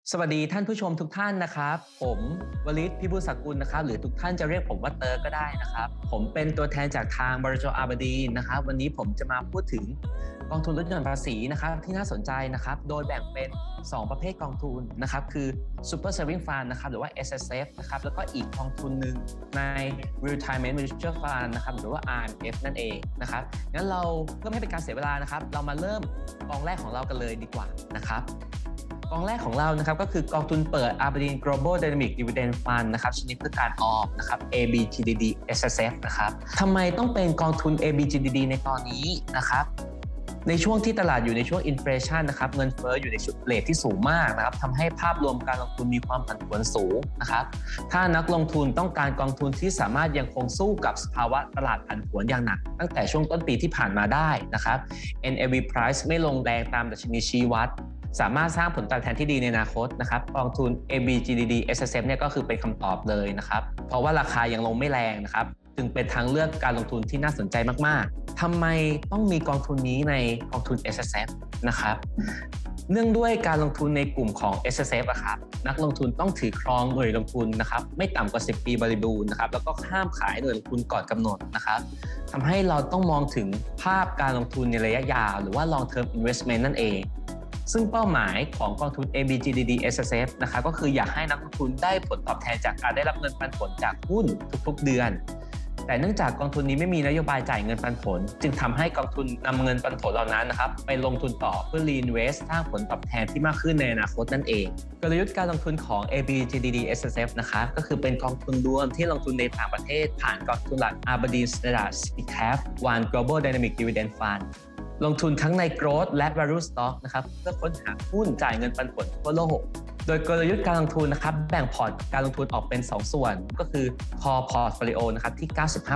สวัสดีท่านผู้ชมทุกท่านนะครับผมวลิศ พิบูลสกุลนะครับหรือทุกท่านจะเรียกผมว่าเตอร์ก็ได้นะครับผมเป็นตัวแทนจากทางบริษัทอาบดีนนะครับวันนี้ผมจะมาพูดถึงกองทุนลดหย่อนภาษีนะครับที่น่าสนใจนะครับโดยแบ่งเป็น2ประเภทกองทุนนะครับคือ Super Saving Fund นะครับหรือว่า SSF นะครับแล้วก็อีกกองทุนหนึ่งใน Retirement Mutual Fund นะครับหรือว่า RMF นั่นเองนะครับงั้นเราเพื่อไม่ให้เป็นการเสียเวลานะครับเรามาเริ่มกองแรกของเรากันเลยดีกว่านะครับกองแรกของเรานะครับก็คือกองทุนเปิด Aberdeen Global Dynamic Dividend Fund นะครับชนิดเพื่อการออมนะครับ ABGDD SSF นะครับทำไมต้องเป็นกองทุน ABGDD ในตอนนี้นะครับในช่วงที่ตลาดอยู่ในช่วงอินเฟลชันนะครับเงินเฟ้ออยู่ในเรทที่สูงมากนะครับทำให้ภาพรวมการลงทุนมีความผันผวนสูงนะครับถ้านักลงทุนต้องการกองทุนที่สามารถยังคงสู้กับสภาวะตลาดผันผวนอย่างหนักตั้งแต่ช่วงต้นปีที่ผ่านมาได้นะครับ NAV Price ไม่ลงแรงตามดัชนีชี้วัดสามารถสร้างผลตอบแทนที่ดีในอนาคตนะครับกองทุน ABGDD SSF เนี่ยก็คือเป็นคำตอบเลยนะครับเพราะว่าราคายังลงไม่แรงนะครับจึงเป็นทางเลือกการลงทุนที่น่าสนใจมากๆทำไมต้องมีกองทุนนี้ในกองทุน SSF นะครับเนื่องด้วยการลงทุนในกลุ่มของ SSF อะครับนักลงทุนต้องถือครองหน่วยลงทุนนะครับไม่ต่ำกว่า10 ปีบริบูรณ์นะครับแล้วก็ห้ามขายหน่วยลงทุนก่อนกำหนดนะครับทำให้เราต้องมองถึงภาพการลงทุนในระยะยาวหรือว่า long term investment นั่นเองซึ่งเป้าหมายของกองทุน ABGDD SSF นะครับก็คืออยากให้นักลงทุนได้ผลตอบแทนจากการได้รับเงินปันผลจากหุ้นทุกๆเดือนแต่เนื่องจากกองทุนนี้ไม่มีนโยบายจ่ายเงินปันผลจึงทำให้กองทุนนำเงินปันผลเหล่านั้นนะครับไปลงทุนต่อเพื่อ reinvest สร้างผลตอบแทนที่มากขึ้นในอนาคตนั่นเองกลยุทธ์การลงทุนของ ABGDD SSF นะครับก็คือเป็นกองทุนรวมที่ลงทุนในต่างประเทศผ่านกองทุนหลัก Aberdeen Standard SICAV One Global Dynamic Dividend Fundลงทุนทั้งใน growth และ value stock นะครับเพื่อค้นหาหุ้นจ่ายเงินปันผลทั่วโลกโดยกลยุทธ์การลงทุนนะครับแบ่งพอร์ตการลงทุนออกเป็น2ส่วนก็คือ core portfolio นะครับที่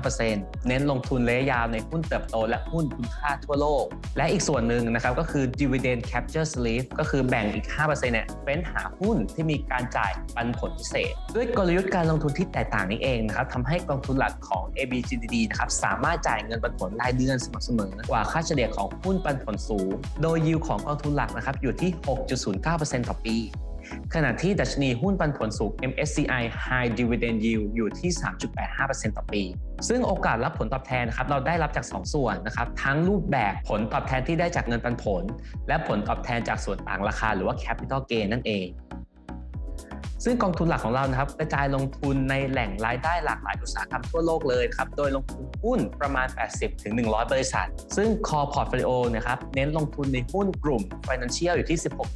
95% เน้นลงทุนระยะยาวในหุ้นเติบโตและหุ้นคุณค่าทั่วโลกและอีกส่วนหนึ่งนะครับก็คือ dividend capture sleeve ก็คือแบ่งอีก 5% เนี่ยเฟ้นหาหุ้นที่มีการจ่ายปันผลพิเศษด้วยกลยุทธ์การลงทุนที่แตกต่างนี้เองนะครับทำให้กองทุนหลักของ ABGDD นะครับสามารถจ่ายเงินปันผลรายเดือนสม่ำเสมอกว่าค่าเฉลี่ยของหุ้นปันผลสูงโดย yield ของกองทุนหลักนะครับอยู่ที่ 6.09% ต่อปีขณะที่ดัชนีหุ้นปันผลสูง MSCI High Dividend Yield อยู่ที่ 3.85% ต่อปีซึ่งโอกาสรับผลตอบแทนนะครับเราได้รับจาก2ส่วนนะครับทั้งรูปแบบผลตอบแทนที่ได้จากเงินปันผลและผลตอบแทนจากส่วนต่างราคาหรือว่า Capital Gain นั่นเองซึ่งกองทุนหลักของเรานะครับกระจายลงทุนในแหล่งรายได้หลากหลายอุตสาหกรรมทั่วโลกเลยครับโดยลงทุนหุ้นประมาณ 80-100 บริษัทซึ่ง Core Portfolio นะครับเน้นลงทุนในหุ้นกลุ่ม Financial อยู่ที่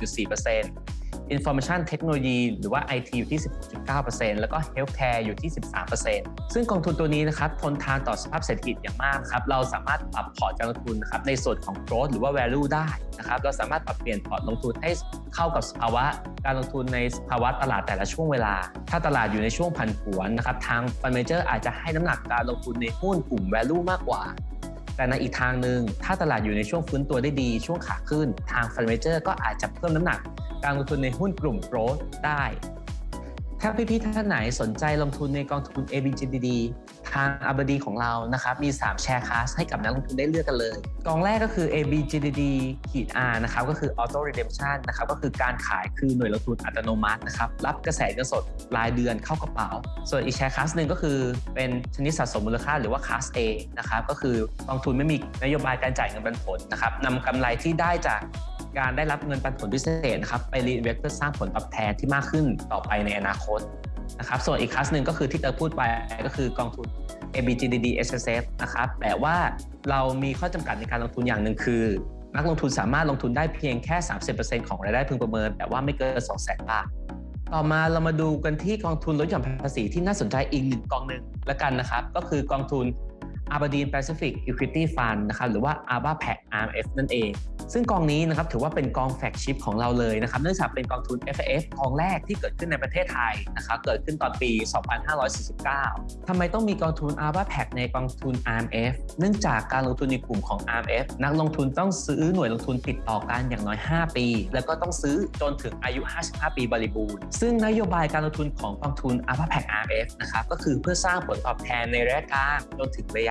16.4% Information Technology หรือว่า IT อยู่ที่ 16.9% แล้วก็ Healthcare อยู่ที่ 13% ซึ่งกองทุนตัวนี้นะครับทนทานต่อสภาพเศรษฐกิจอย่างมากครับเราสามารถปรับพอร์ตการลงทุนนะครับในส่วนของ Growth หรือว่า Value ได้นะครับเราสามารถปรับเปลี่ยนพอร์ตลงทุนให้เข้ากับสภาวะการลงทุนในภาวะตลาดแต่ละช่วงเวลาถ้าตลาดอยู่ในช่วงผันผวนนะครับทาง Fund Manager อาจจะให้น้ำหนักการลงทุนในหุ้นกลุ่ม Value มากกว่าแต่ในอีกทางหนึ่งถ้าตลาดอยู่ในช่วงฟื้นตัวได้ดีช่วงขาขึ้นทาง Fund Manager ก็อาจจะเพิ่มน้ำหนักการลงทุนในหุ้นกลุ่ม Growth ได้ถ้าพี่ๆท่านไหนสนใจลงทุนในกองทุน ABGDD ทาง Aberdeen ของเรานะครับมี3แชร์คลาสให้กับนักลงทุนได้เลือกกันเลยกองแรกก็คือ ABGDD-R นะครับก็คือ Auto Redemption นะครับก็คือการขายคือหน่วยลงทุนอัตโนมัตินะครับรับกระแสเงินสดรายเดือนเข้ากระเป๋าส่วนอีกแชร์คลาสหนึ่งก็คือเป็นชนิดสะสมมูลค่าหรือว่า Class A นะครับก็คือกองทุนไม่มีนโยบายการจ่ายเงินปันผลนะครับนำกำไรที่ได้จากการได้รับเงินปันผลพิเศษนะครับไปรีอินเวสต์เพื่อสร้างผลตอบแทนที่มากขึ้นต่อไปในอนาคตนะครับส่วนอีกคลาสหนึ่งก็คือที่เตอพูดไปก็คือกองทุน ABGDD SSF นะครับแต่ว่าเรามีข้อจำกัดในการลงทุนอย่างหนึ่งคือนักลงทุนสามารถลงทุนได้เพียงแค่ 30% ของรายได้พึงประเมินแต่ว่าไม่เกิน 200,000 บาทต่อมาเรามาดูกันที่กองทุนลดหย่อนภาษีที่น่าสนใจอีก1กองหนึ่งละกันนะครับก็คือกองทุน Aberdeen Pacific Equity Fund นะครับหรือว่า ABAPAC RMF นั่นเองซึ่งกองนี้นะครับถือว่าเป็นกองแฟลกชิพของเราเลยนะครับเนื่องจากเป็นกองทุน FIF กองแรกที่เกิดขึ้นในประเทศไทยนะครับเกิดขึ้นตอนปี 2549 ทำไมต้องมีกองทุน ABAPAC ในกองทุน RMF เนื่องจากการลงทุนในกลุ่มของ RMF นักลงทุนต้องซื้อหน่วยลงทุนติดต่อกันอย่างน้อย 5 ปี แล้วก็ต้องซื้อจนถึงอายุ 55 ปีบริบูรณ์ซึ่งนโยบายการลงทุนของกองทุน ABAPAC RMF นะครับก็คือเพื่อสร้างผลตอบแทนในระยะกลางจนถึงระยะ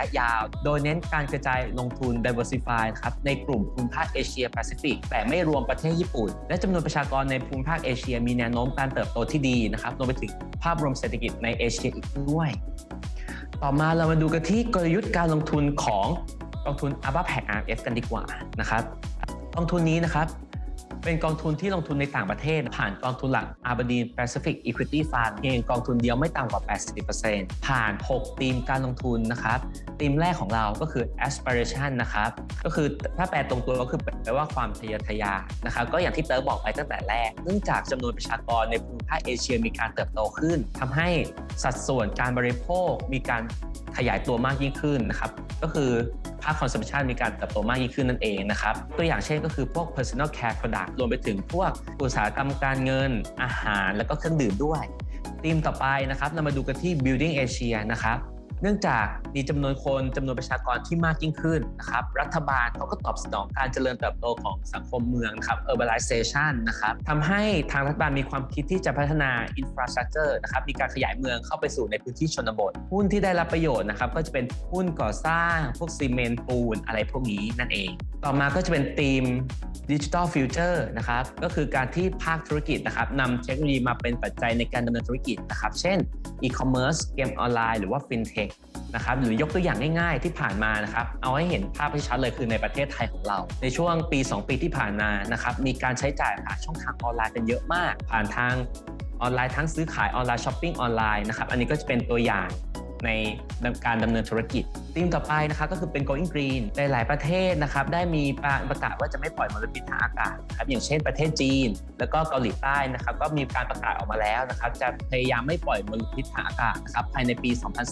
ยาวโดยเน้นการกระจายลงทุน diversify ครับในกลุ่มภูมิภาคเอเชียแปซิฟิกแต่ไม่รวมประเทศญี่ปุ่นและจำนวนประชากรในภูมิภาคเอเชียมีแนวโน้มการเติบโตที่ดีนะครับรวมไปถึงภาพรวมเศรษฐกิจในเอเชียอีกด้วยต่อมาเรามาดูกันที่กลยุทธ์การลงทุนของกองทุน ABA-PAC RMF กันดีกว่านะครับกองทุนนี้นะครับเป็นกองทุนที่ลงทุนในต่างประเทศผ่านกองทุนหลัก Aberdeen Pacific Equity Fund เพียงกองทุนเดียวไม่ต่ำกว่า 80% ผ่าน 6 ธีมการลงทุนนะครับธีมแรกของเราก็คือ aspiration นะครับก็คือถ้าแปลตรงตัวก็คือแปลว่าความทะเยอทะยานนะครับก็อย่างที่เติร์กบอกไปตั้งแต่แรกเนื่องจากจำนวนประชากรในภูมิภาคเอเชียมีการเติบโตขึ้นทำให้สัดส่วนการบริโภคมีการขยายตัวมากยิ่งขึ้นนะครับก็คือภาค consumption มีการเติบโตมากยิ่งขึ้นนั่นเองนะครับตัวอย่างเช่นก็คือพวก personal care product รวมไปถึงพวกอุตสาหกรรมการเงินอาหารและก็เครื่องดื่มด้วยธีมต่อไปนะครับเรามาดูกันที่ building Asia นะครับเนื่องจากมีจำนวนประชากรที่มากยิ่งขึ้นนะครับรัฐบาลเขาก็ตอบสนองการเจริญเติบโตของสังคมเมืองนะครับ urbanization นะครับทำให้ทางรัฐบาลมีความคิดที่จะพัฒนา infrastructure นะครับมีการขยายเมืองเข้าไปสู่ในพื้นที่ชนบทหุ้นที่ได้รับประโยชน์นะครับก็จะเป็นหุ้นก่อสร้างพวกซีเมนต์ปูนอะไรพวกนี้นั่นเองต่อมาก็จะเป็นธีม Digital Future นะครับก็คือการที่ภาคธุรกิจนะครับนำเทคโนโลยีมาเป็นปัจจัยในการดำเนินธุรกิจนะครับเช่น e-commerce เกมออนไลน์หรือว่า fintech นะครับหรือยกตัวอย่างง่ายๆที่ผ่านมานะครับเอาให้เห็นภาพที่ชัดเลยคือในประเทศไทยของเราในช่วงปี 2 ปีที่ผ่านมานะครับมีการใช้จ่ายผ่านช่องทางออนไลน์กันเยอะมากผ่านทางออนไลน์ทั้งซื้อขายออนไลน์ช้อปปิ้งออนไลน์นะครับอันนี้ก็จะเป็นตัวอย่างในการดำเนินธุรกิจธีมต่อไปนะครับก็คือเป็น going green ในหลายประเทศนะครับได้มีประกาศว่าจะไม่ปล่อยมลพิษทางอากาศครับอย่างเช่นประเทศจีนแล้วก็เกาหลีใต้นะครับก็มีการประกาศออกมาแล้วนะครับจะพยายามไม่ปล่อยมลพิษทางอากาศนะครับภายในปี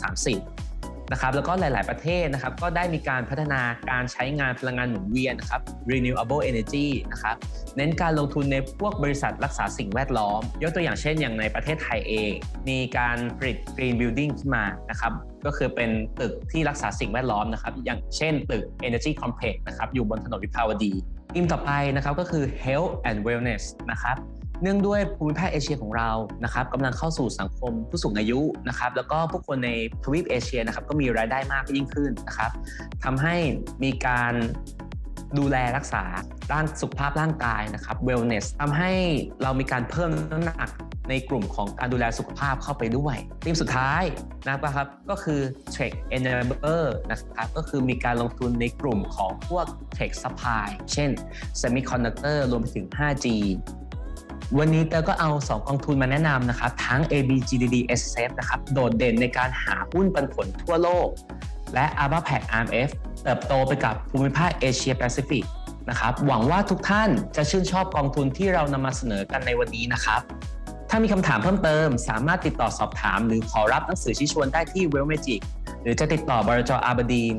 2030 นะครับแล้วก็หลายๆประเทศนะครับก็ได้มีการพัฒนาการใช้งานพลังงานหมุนเวียนนะครับ renewable energy นะครับเน้นการลงทุนในพวกบริษัทรักษาสิ่งแวดล้อมยกตัวอย่างเช่นอย่างในประเทศไทยเองมีการผลิต green building ขึ้นมานะครับก็คือเป็นตึกที่รักษาสิ่งแวดล้อมนะครับอย่างเช่นตึก energy complex นะครับอยู่บนถนนวิภาวดีธีมต่อไปนะครับก็คือ health and wellness นะครับเนื่องด้วยภูมิภาคเอเชียของเรานะครับกำลังเข้าสู่สังคมผู้สูงอายุนะครับแล้วก็ผู้คนในทวีปเอเชียนะครับก็มีรายได้มากยิ่งขึ้นนะครับทำให้มีการดูแลรักษาด้านสุขภาพร่างกายนะครับ wellness ทำให้เรามีการเพิ่มน้ำหนักในกลุ่มของการดูแลสุขภาพเข้าไปด้วยธีมสุดท้ายนะครับก็คือ Tech Enabler นะครับก็คือมีการลงทุนในกลุ่มของพวก Tech Supply เช่น Semiconductor รวมไปถึง 5Gวันนี้เตอร์ก็เอา2กองทุนมาแนะนำนะครับทั้ง ABGDD SSF นะครับโดดเด่นในการหาหุ้นปันผลทั่วโลกและ ABA-PAC RMF เติบโตไปกับภูมิภาคเอเชียแปซิฟิกนะครับหวังว่าทุกท่านจะชื่นชอบกองทุนที่เรานำมาเสนอกันในวันนี้นะครับถ้ามีคำถามเพิ่มเติมสามารถติดต่อสอบถามหรือขอรับหนังสือชี้ชวนได้ที่ Wealth Magic หรือจะติดต่อบรจ. Aberdeen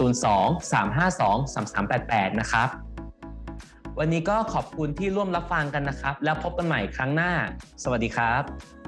02-352-3388 นะครับวันนี้ก็ขอบคุณที่ร่วมรับฟังกันนะครับแล้วพบกันใหม่ครั้งหน้าสวัสดีครับ